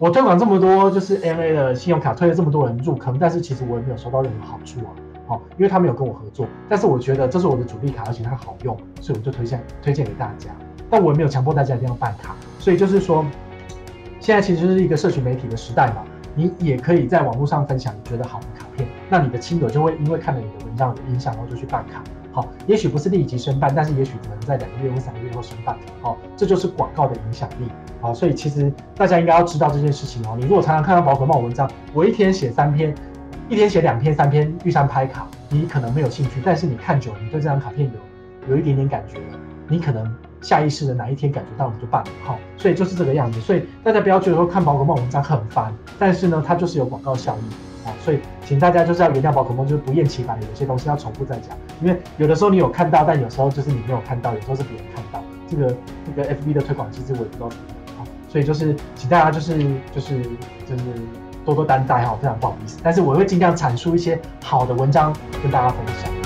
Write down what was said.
我推广这么多就是 ANA 的信用卡，推了这么多人入坑，但是其实我也没有收到任何好处啊。好，因为他没有跟我合作，但是我觉得这是我的主力卡，而且它好用，所以我就推荐给大家。但我也没有强迫大家一定要办卡，所以就是说，现在其实是一个社群媒体的时代嘛，你也可以在网络上分享你觉得好的卡片，那你的亲友就会因为看了你的文章有影响，然后就去办卡。好，也许不是立即申办，但是也许可能在2个月或3个月后申办。好，这就是广告的影响力。好，所以其实大家应该要知道这件事情哦。你如果常常看到宝可梦文章，我一天写3篇，一天写2篇、3篇玉山拍卡，你可能没有兴趣，但是你看久了，你对这张卡片有一点点感觉了，你可能下意识的哪一天感觉到你就办了。好，所以就是这个样子。所以大家不要觉得说看宝可梦文章很烦，但是呢，它就是有广告效益。所以请大家就是要原谅宝可梦，就是不厌其烦的有些东西要重复再讲，因为有的时候你有看到，但有时候就是你没有看到，有时候是别人看到。这个FB 的推广机制我也不知道怎么样。好，所以就是请大家就是多多担待哈，非常不好意思，但是我会尽量阐述一些好的文章跟大家分享。